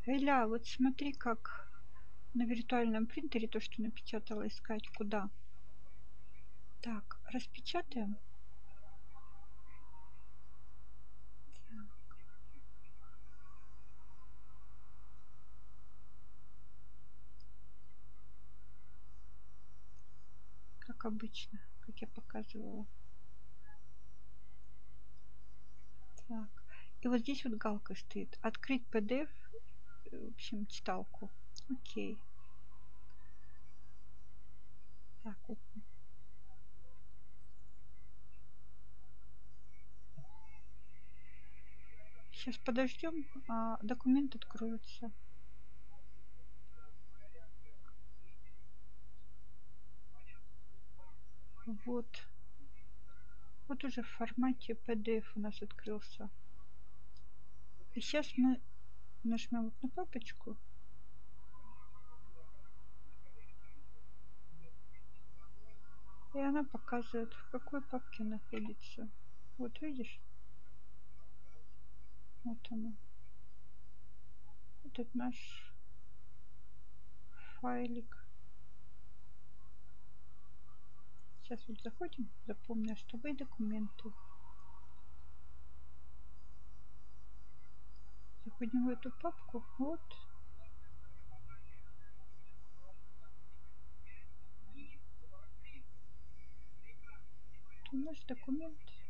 Эля, вот смотри, как на виртуальном принтере то, что напечатала, искать куда. Так, распечатаем. Как обычно, как я показывала. Так. И вот здесь вот галка стоит. Открыть PDF, в общем, читалку. Окей. Так, вот. Сейчас подождем, а документ откроется. Вот. Вот уже в формате PDF у нас открылся. И сейчас мы нажмем вот на папочку. И она показывает, в какой папке находится. Вот видишь? Вот она. Этот наш файлик. Сейчас вот заходим, запомню, что вы документы. Заходим в эту папку. Вот. Это наш документ.